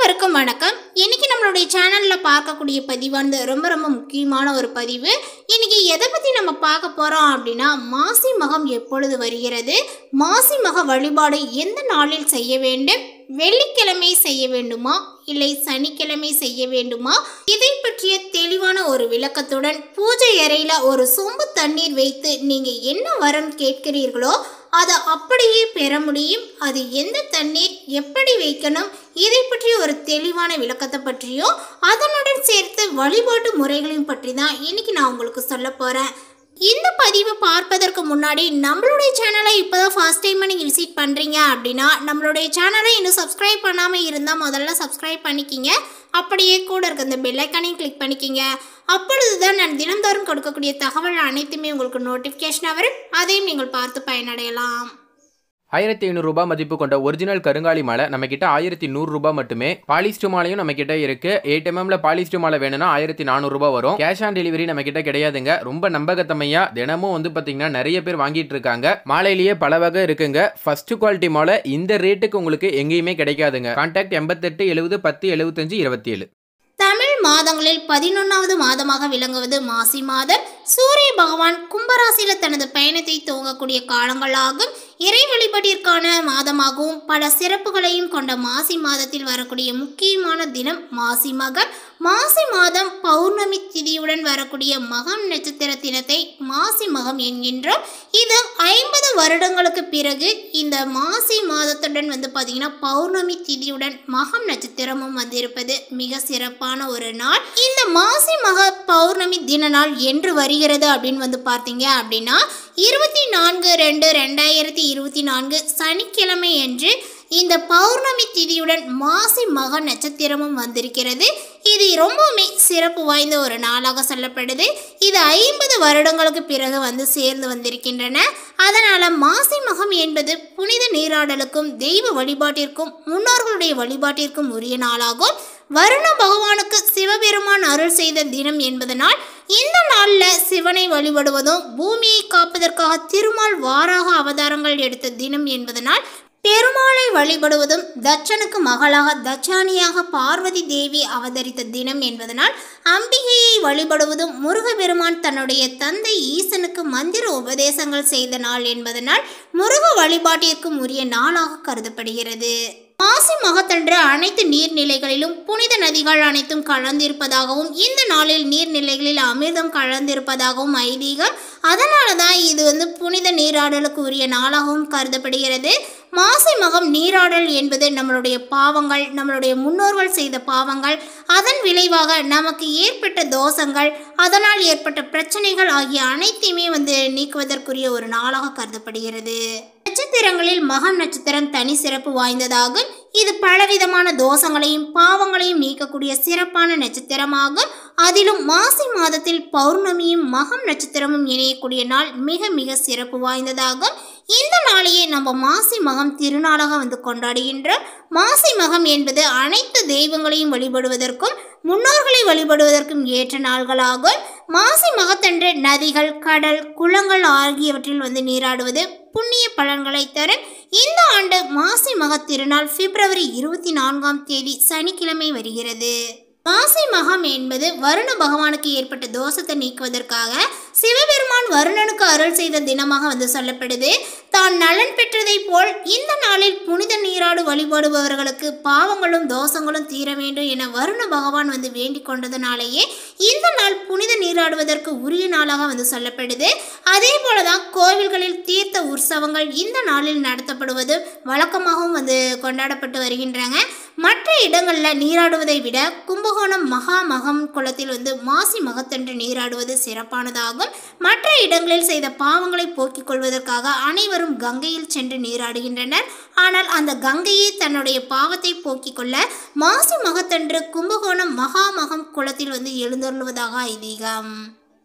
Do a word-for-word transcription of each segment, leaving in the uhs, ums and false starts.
அனைவருக்கும் வணக்கம். இன்னைக்கு நம்மளுடைய சேனல்ல பார்க்கக்கூடிய பதிவானது ரொம்ப ரொம்ப முக்கியமான ஒரு பதிவு. இன்னைக்கு எதை பத்தி நம்ம பார்க்க போறோம் அப்படின்னா, மாசி மகம் எப்பொழுது வருகிறது, மாசி மக வழிபாடு எந்த நாளில் செய்ய வேண்டும், வெள்ளிக்கிழமை செய்ய வேண்டுமா இல்லை சனிக்கிழமை செய்ய வேண்டுமா, இதை பற்றிய தெளிவான ஒரு விளக்கத்துடன் பூஜை அறையில ஒரு சொம்பு தண்ணீர் வைத்து நீங்க என்ன வரம் கேட்கிறீர்களோ அதை அப்படியே பெற முடியும். அது எந்த தண்ணீர், எப்படி வைக்கணும், இதை பற்றி ஒரு தெளிவான விளக்கத்தை பற்றியும் அதனுடன் சேர்த்து வழிபாட்டு முறைகளையும் பற்றி தான் இன்னைக்கு நான் உங்களுக்கு சொல்ல போறேன். இந்த பதிவை பார்ப்பதற்கு முன்னாடி நம்மளுடைய சேனலை இப்போதான் ஃபர்ஸ்ட் டைம் நீங்கள் விசிட் பண்ணுறீங்க அப்படின்னா நம்மளுடைய சேனலை இன்னும் சப்ஸ்கிரைப் பண்ணாமல் இருந்தால் முதல்ல சப்ஸ்கிரைப் பண்ணிக்கிங்க. அப்படியே கூட இருக்க இந்த பெல் ஐக்கானையும் கிளிக் பண்ணிக்கிங்க. அப்பொழுது தான் நான் தினந்தோறும் கொடுக்கக்கூடிய தகவல் அனைத்துமே உங்களுக்கு நோட்டிஃபிகேஷனாக வரும். அதையும் நீங்கள் பார்த்து பயனடையலாம். ஆயிரத்தி ஐநூறு ரூபாய் மதிப்பு கொண்ட ஒரிஜினல் கருங்காலி மாலை நம்ம கிட்ட ஆயிரத்தி நூறு ரூபாய் மட்டுமே. பாலிஸ்டர் மாலையும் நம்ம கிட்ட இருக்கு. எயிட் எம்எம்ல பாலிஸ்டர் மாலை வேணும்னா ஆயிரத்தி நானூறு ரூபாய் வரும். கேஷ் ஆன் டெலிவரி நம்ம கிட்ட கிடையாதுங்க. ரொம்ப நம்பகத்தமையா தினமும் வந்து பாத்தீங்கன்னா நிறைய பேர் வாங்கிட்டு இருக்காங்க. மாலையிலேயே பல வகை இருக்குங்க. ஃபர்ஸ்ட் குவாலிட்டி மாலை இந்த ரேட்டுக்கு உங்களுக்கு எங்கேயுமே கிடைக்காதுங்க. கான்டாக்ட் எண்பத்தெட்டு எழுபது பத்து எழுபத்தஞ்சு இருபத்தி ஏழு. தமிழ் மாதங்களில் பதினொன்றாவது மாதமாக விளங்குவது மாசி மாதம். சூரிய பகவான் கும்பராசியில தனது பயணத்தை துவங்கக்கூடிய காலங்களாகும். இறை வழிபாட்டிற்கான மாதமாகவும் பல சிறப்புகளையும் கொண்ட மாசி மாதத்தில் வரக்கூடிய முக்கியமான தினம் மாசி மகம். மாசி மாதம் பௌர்ணமி திதியுடன் வரக்கூடிய மகம் நட்சத்திர தினத்தை மாசி மகம் என்கின்றோம். இது ஐம்பது வருடங்களுக்கு பிறகு இந்த மாசி மாதத்துடன் வந்து பார்த்தீங்கன்னா பௌர்ணமி திதியுடன் மகம் நட்சத்திரமும் வந்திருப்பது மிக சிறப்பான ஒரு நாள். இந்த மாசி மக பௌர்ணமி தின நாள் என்று வருகிறது அப்படின்னு வந்து பார்த்தீங்க அப்படின்னா இருபத்தி நான்கு ரெண்டு ரெண்டாயிரத்தி இருபத்தி நான்கு சனிக்கிழமை என்று இந்த பௌர்ணமி திதியுடன் மாசி மக நட்சத்திரமும் வந்திருக்கிறது. இது ரொம்பவுமே சிறப்பு வாய்ந்த ஒரு நாளாக சொல்லப்படுது. இது ஐம்பது வருடங்களுக்கு பிறகு வந்து சேர்ந்து வந்திருக்கின்றன. அதனால மாசி மகம் என்பது புனித நீராடலுக்கும் தெய்வ வழிபாட்டிற்கும் முன்னோர்களுடைய வழிபாட்டிற்கும் உரிய நாளாகும். வருண பகவானுக்கு சிவபெருமான் அருள் செய்த தினம் என்பதனால் இந்த நாளில் சிவனை வழிபடுவதும் பூமியை காப்பதற்காக திருமால் வாராக அவதாரங்கள் எடுத்த தினம் என்பதனால் பெருமாளை வழிபடுவதும் தட்சனுக்கு மகளாக தட்சானியாக பார்வதி தேவி அவதரித்த தினம் என்பதனால் அம்பிகையை வழிபடுவதும் முருகப்பெருமான் தன்னுடைய தந்தை ஈசனுக்கு மந்திர உபதேசங்கள் செய்த நாள் என்பதனால் முருக வழிபாட்டிற்கும் உரிய நாளாக கருதப்படுகிறது. மாசி மகத்தன்று அனைத்து நீர்நிலைகளிலும் புனித நதிகள் அனைத்தும் கலந்திருப்பதாகவும் இந்த நாளில் நீர்நிலைகளில் அமிர்தம் கலந்திருப்பதாகவும் ஐதீகம். அதனால தான் இது வந்து புனித நீராடலுக்கு உரிய நாளாகவும் கருதப்படுகிறது. மாசி மகம் நீராடல் என்பது நம்மளுடைய பாவங்கள், நம்மளுடைய முன்னோர்கள் செய்த பாவங்கள், அதன் விளைவாக நமக்கு ஏற்பட்ட தோஷங்கள், அதனால் ஏற்பட்ட பிரச்சனைகள் ஆகிய அனைத்தையுமே வந்து நீக்குவதற்குரிய ஒரு நாளாக கருதப்படுகிறது. நட்சத்திரங்களில் மகம் நட்சத்திரம் தனி சிறப்பு வாய்ந்ததாகும். இது பலவிதமான தோஷங்களையும் பாவங்களையும் நீக்கக்கூடிய சிறப்பான நட்சத்திரமாகும். அதிலும் மாசி மாதத்தில் பௌர்ணமியும் மகம் நட்சத்திரமும் இணையக்கூடிய நாள் மிக மிக சிறப்பு வாய்ந்ததாகும். இந்த நாளையே நம்ம மாசி மகம் திருநாளாக வந்து கொண்டாடுகின்றோம். மாசி மகம் என்பது அனைத்து தெய்வங்களையும் வழிபடுவதற்கும் முன்னோர்களை வழிபடுவதற்கும் ஏற்ற நாள்களாகும். மாசி மகத்தன்று நதிகள், கடல், குளங்கள் ஆகியவற்றில் வந்து நீராடுவது புண்ணிய பலன்களை தரும். இந்த ஆண்டு மாசி மக திருநாள் பிப்ரவரி இருபத்தி நான்காம் தேதி சனிக்கிழமை வருகிறது. மாசி மகம் என்பது வருண பகவானுக்கு ஏற்பட்ட தோஷத்தை நீக்குவதற்காக சிவபெருமான் வருணனுக்கு அருள் செய்த தினமாக வந்து சொல்லப்படுது. தான் நலன் பெற்றதை போல் இந்த நாளில் புனித நீராடு வழிபடுபவர்களுக்கு பாவங்களும் தோஷங்களும் தீர வேண்டும் என வருண பகவான் வந்து வேண்டிக் கொண்டதனாலேயே இந்த நாள் புனித நீராடுவதற்கு உரிய நாளாக வந்து சொல்லப்படுது. அதே போலதான் கோவில்களில் தீர்த்த உற்சவங்கள் இந்த நாளில் நடத்தப்படுவது வழக்கமாகவும் வந்து கொண்டாடப்பட்டு வருகின்றன. மற்ற இடங்களில் நீராடுவதை விட கும்பகோணம் மகா மகம் குளத்தில் வந்து மாசி மகத்தன்று நீராடுவது சிறப்பானதாகும். மற்ற இடங்களில் செய்த பாவங்களை போக்கிக் கொள்வதற்காக அனைவரும் கங்கையில் சென்று நீராடுகின்றனர். ஆனால் அந்த கங்கையை தன்னுடைய பாவத்தை போக்கிக் கொள்ள மாசி மகத்தன்று கும்பகோணம் மகா மகம் குளத்தில் வந்து எழுந்தருளுவதாக ஐதீகம்.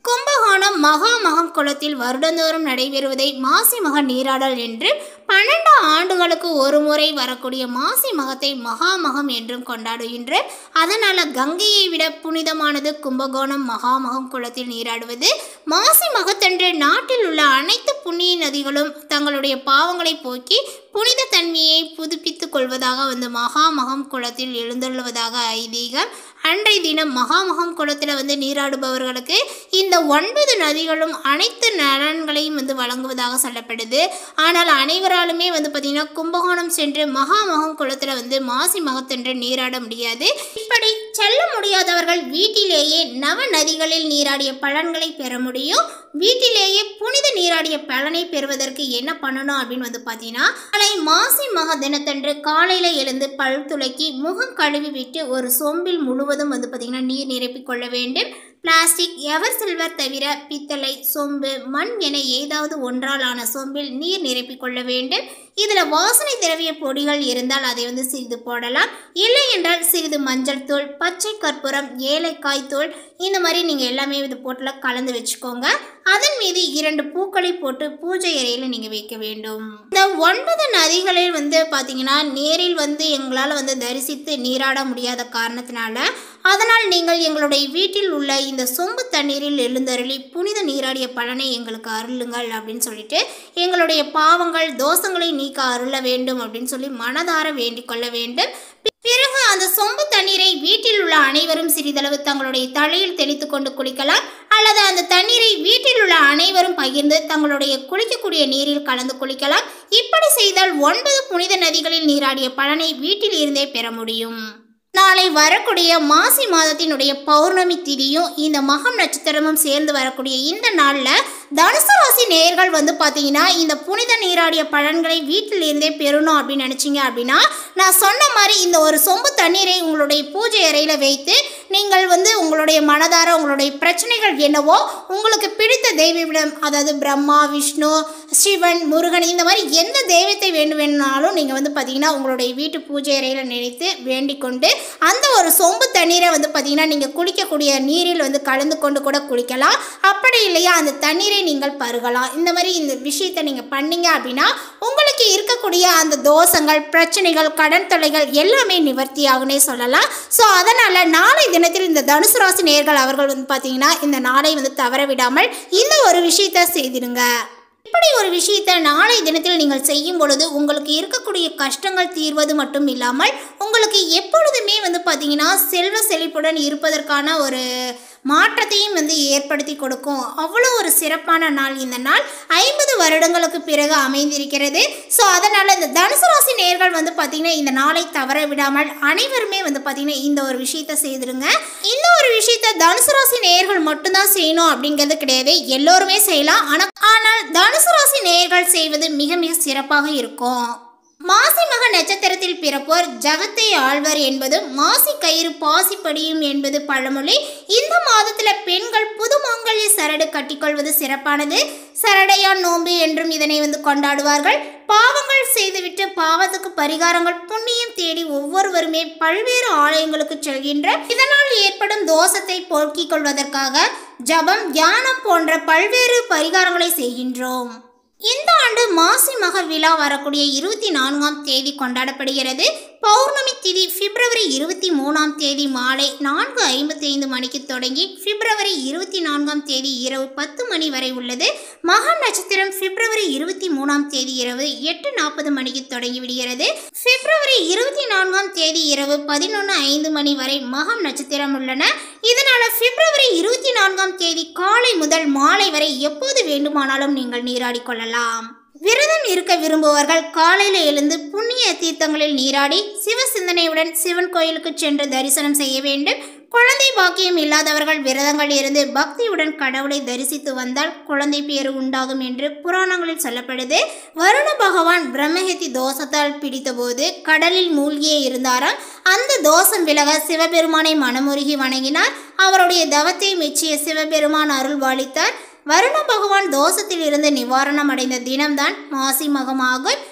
கும்பகோணம் மகாமகம் குளத்தில் வருடந்தோறும் நடைபெறுவதை மாசி மக நீராடல் என்று பன்னெண்டு ஆண்டுகளுக்கு ஒரு முறை வரக்கூடிய மாசி மகத்தை மகாமகம் என்றும் கொண்டாடுகின்ற அதனால கங்கையை விட புனிதமானது கும்பகோணம் மகாமகம் குளத்தில் நீராடுவது. மாசி மகத்தன்று நாட்டில் உள்ள அனைத்து புண்ணிய நதிகளும் தங்களுடைய பாவங்களை போக்கி புனித தன்மையை புதுப்பித்துக் கொள்வதாக வந்து மகாமகம் குளத்தில் எழுந்துள்ளதாக ஐதீகம். அன்றைய தினம் மகாமகம் குளத்தில் வந்து நீராடுபவர்களுக்கு இந்த ஒன்பது நதிகளும் அனைத்து நலன்களையும் வந்து வழங்குவதாக சொல்லப்படுது. ஆனால் அனைவராலுமே வந்து பார்த்தீங்கன்னா கும்பகோணம் சென்று மகாமகம் குளத்தில் வந்து மாசி மகத்தன்று நீராட முடியாது. இப்படி செல்ல முடியாதவர்கள் வீட்டிலேயே நவ நதிகளில் நீராடிய பலன்களை பெற முடியும். வீட்டிலேயே புனித நீராடிய பலனை பெறுவதற்கு என்ன பண்ணணும் அப்படின்னு வந்து பார்த்தீங்கன்னா, நாளை மாசி மக தினத்தன்று காலையில் எழுந்து பல் துளக்கி முகம் கழுவி விட்டு ஒரு சொம்பில் முழுவதும் வந்து பார்த்தீங்கன்னா நீர் நிரப்பிக் கொள்ள வேண்டும். பிளாஸ்டிக், எவர் சில்வர் தவிர பித்தளை, சொம்பு, மண் என ஏதாவது ஒன்றால் ஆன சொம்பில் நீர் நிரப்பிக் கொள்ள வேண்டும். இதில் வாசனை திரவிய பொடிகள் இருந்தால் அதை வந்து சிறிது போடலாம். இல்லை என்றால் சிறிது மஞ்சள் தூள், பச்சை கற்பூரம், ஏலக்காய் தூள் இந்த மாதிரி நீங்கள் எல்லாமே இது போட்டில் கலந்து வச்சுக்கோங்க. அதன் மீது இரண்டு பூக்களை போட்டு பூஜை அறையில் நீங்கள் வைக்க வேண்டும். இந்த ஒன்பது நதிகளில் வந்து பார்த்தீங்கன்னா நேரில் வந்து எங்களால் வந்து தரிசித்து நீராட முடியாத காரணத்தினால அதனால் நீங்கள் எங்களுடைய வீட்டில் உள்ள இந்த சொம்பு தண்ணீரில் எழுந்தருளி புனித நீராடிய பலனை எங்களுக்கு அருளுங்கள் அப்படின்னு சொல்லிட்டு எங்களுடைய பாவங்கள் தோஷங்களை நீக்க அருள வேண்டும் அப்படின்னு சொல்லி மனதார வேண்டிக் கொள்ள வேண்டும். பிறகு அந்த சொம்பு தண்ணீரை வீட்டில் உள்ள அனைவரும் சிறிதளவு தங்களுடைய தலையில் தெளித்து கொண்டு குளிக்கலாம். அல்லது அந்த தண்ணீரை வீட்டில் உள்ள அனைவரும் பகிர்ந்து தங்களுடைய குளிக்கக்கூடிய நீரில் கலந்து குளிக்கலாம். இப்படி செய்தால் ஒன்பது புனித நதிகளில் நீராடிய பலனை வீட்டில் இருந்தே பெற முடியும். நாளை வரக்கூடிய மாசி மாதத்தினுடைய பௌர்ணமி திதியும் இந்த மகம் நட்சத்திரமும் சேர்ந்து வரக்கூடிய இந்த நாளில் தனுசு ராசி நேயர்கள் வந்து பார்த்தீங்கன்னா இந்த புனித நீராடிய பலன்களை வீட்டில் இருந்தே பெறணும் அப்படின்னு நினச்சிங்க அப்படின்னா நான் சொன்ன மாதிரி இந்த ஒரு சொம்பு தண்ணீரை உங்களுடைய பூஜை அறையில் வைத்து நீங்கள் வந்து உங்களுடைய மனதார உங்களுடைய பிரச்சனைகள் என்னவோ உங்களுக்கு பிடித்த தெய்வமிடம், அதாவது பிரம்மா, விஷ்ணு, சிவன், முருகன் இந்த மாதிரி எந்த தெய்வத்தை வேண்டும் வேணுனாலும் நீங்கள் வந்து பார்த்தீங்கன்னா உங்களுடைய வீட்டு பூஜை அறையில் நினைத்து வேண்டிக் கொண்டு அந்த ஒரு சொம்பு தண்ணீரை வந்து பார்த்தீங்கன்னா நீங்கள் குளிக்கக்கூடிய நீரில் வந்து கலந்து கொண்டு கூட குளிக்கலாம். அப்படி இல்லையா அந்த தண்ணீரை நீங்கள் பருகலாம். இந்த மாதிரி இந்த விஷயத்தை நீங்கள் பண்ணீங்க அப்படின்னா உங்களுக்கு இருக்கக்கூடிய அந்த தோஷங்கள், பிரச்சனைகள், கடன் தொல்லைகள் எல்லாமே நிவர்த்தி ஆகுனே சொல்லலாம். ஸோ அதனால் நாளை தினத்தில் இந்த தனுசு ராசி நேயர்கள் அவர்கள் வந்து பார்த்தீங்கன்னா இந்த நாளை வந்து தவற விடாமல் இந்த ஒரு விஷயத்தை செய்திடுங்க. இப்படி ஒரு விஷயத்தை நாளை தினத்தில் நீங்கள் செய்யும் பொழுது உங்களுக்கு இருக்கக்கூடிய கஷ்டங்கள் தீர்வது மட்டும் இல்லாமல் உங்களுக்கு எப்பொழுதுமே வந்து பார்த்தீங்கன்னா செல்வ செழிப்புடன் இருப்பதற்கான ஒரு மாற்றத்தையும் வந்து ஏற்படுத்தி கொடுக்கும். அவ்வளோ ஒரு சிறப்பான நாள் இந்த நாள். ஐம்பது வருடங்களுக்கு பிறகு அமைந்திருக்கிறது. ஸோ அதனால் இந்த தனுசு ராசி நேயர்கள் வந்து பார்த்தீங்கன்னா இந்த நாளை தவற விடாமல் அனைவருமே வந்து பார்த்தீங்கன்னா இந்த ஒரு விஷயத்தை செய்திருங்க. இந்த ஒரு விஷயத்தை தனுசு ராசி நேயர்கள் மட்டும்தான் செய்யணும் அப்படிங்கிறது கிடையாது, எல்லோருமே செய்யலாம். ஆனால் ஆனால் தனுசு ராசி நேயர்கள் செய்வது மிக மிக சிறப்பாக இருக்கும். மாசி மக நட்சத்திரத்தில் பிறப்போர் ஜகத்தை ஆழ்வர் என்பது மாசி கயிறு பாசி படியும் என்பது பழமொழி. இந்த மாதத்துல பெண்கள் புது மாங்கல்ய சரடு கட்டிக்கொள்வது சிறப்பானது. சரடையான் நோன்பு என்றும் இதனை வந்து கொண்டாடுவார்கள். பாவங்கள் செய்துவிட்டு பாவத்துக்கு பரிகாரங்கள் புண்ணியம் தேடி ஒவ்வொருவருமே பல்வேறு ஆலயங்களுக்கு செல்கின்ற இதனால் ஏற்படும் தோஷத்தை போக்கிக் கொள்வதற்காக ஜபம், தியானம் போன்ற பல்வேறு பரிகாரங்களை செய்கின்றோம். இந்த ஆண்டு மாசி மக விழா வரக்கூடிய இருபத்தி நான்காம் தேதி கொண்டாடப்படுகிறது. பௌர்ணமி திதி பிப்ரவரி இருபத்தி மூணாம் தேதி மாலை நான்கு ஐம்பத்தி ஐந்து மணிக்கு தொடங்கி பிப்ரவரி இருபத்தி நான்காம் தேதி இரவு பத்து மணி வரை உள்ளது. மகம் நட்சத்திரம் பிப்ரவரி இருபத்தி மூணாம் தேதி இரவு எட்டு நாற்பது மணிக்கு தொடங்கி விடுகிறது. பிப்ரவரி இருபத்தி நான்காம் தேதி இரவு பதினொன்று ஐந்து மணி வரை மகம் நட்சத்திரம் உள்ளன. இதனால பிப்ரவரி இருபத்தி நான்காம் தேதி காலை முதல் மாலை வரை எப்போது வேண்டுமானாலும் நீங்கள் நீராடி கொள்ளலாம். விரதம் இருக்க விரும்புவர்கள் காலையில் எழுந்து புண்ணிய தீர்த்தங்களில் நீராடி சிவ சிந்தனையுடன் சிவன் கோயிலுக்கு சென்று தரிசனம் செய்ய வேண்டும். குழந்தை பாக்கியம் இல்லாதவர்கள் விரதங்கள் இருந்து பக்தியுடன் கடவுளை தரிசித்து வந்தால் குழந்தை பேறு உண்டாகும் என்று புராணங்களில் சொல்லப்படுது. வருண பகவான் பிரம்மஹத்தி தோஷத்தால் பிடித்தபோது கடலில் மூழ்கியே இருந்தாராம். அந்த தோஷம் விலக சிவபெருமானை மனமுருகி வணங்கினார். அவருடைய தவத்தை மெச்சிய சிவபெருமான் அருள் பாலித்தார். வருண பகவான் தோஷத்தில் இருந்து நிவாரணம் அடைந்த தினம்தான் மாசி மகமாகும்.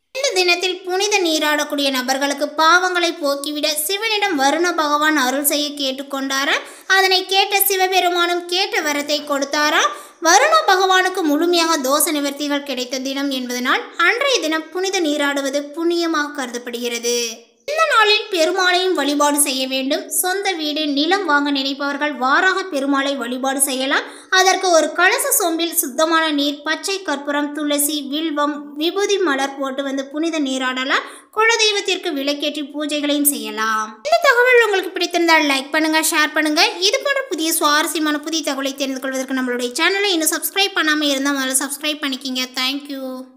இந்த தினத்தில் புனித நீராடக்கூடிய நபர்களுக்கு பாவங்களை போக்கிவிட சிவனிடம் வருண பகவான் அருள் செய்ய கேட்டுக்கொண்டாராம். அதனை கேட்ட சிவபெருமானும் கேட்ட வரத்தை கொடுத்தாராம். வருண பகவானுக்கு முழுமையாக தோஷ நிவர்த்திகள் கிடைத்த தினம் என்பதனால் அன்றைய தினம் புனித நீராடுவது புண்ணியமாக கருதப்படுகிறது. இந்த நாளில் பெருமாளையும் வழிபாடு செய்ய வேண்டும். சொந்த வீடு நிலம் வாங்க நினைப்பவர்கள் வாராக பெருமாளை வழிபாடு செய்யலாம். அதற்கு ஒரு கலச சொம்பில் சுத்தமான நீர், பச்சை கற்பூரம், துளசி, வில்வம், விபூதி மலர் போட்டு வந்து புனித நீராடலாம். குலதெய்வத்திற்கு விளக்கேற்றி பூஜைகளையும் செய்யலாம். இந்த தகவல் உங்களுக்கு பிடித்திருந்தால் லைக் பண்ணுங்க, ஷேர் பண்ணுங்க. இது போன்ற புதிய சுவாரஸ்யமான புதிய தகவலை தெரிந்து கொள்வதற்கு நம்மளுடைய சேனலை இன்னும் சப்ஸ்கிரைப் பண்ணாமல் இருந்தால் முதல்ல சப்ஸ்கிரைப் பண்ணிக்கிங்க. தேங்க்யூ.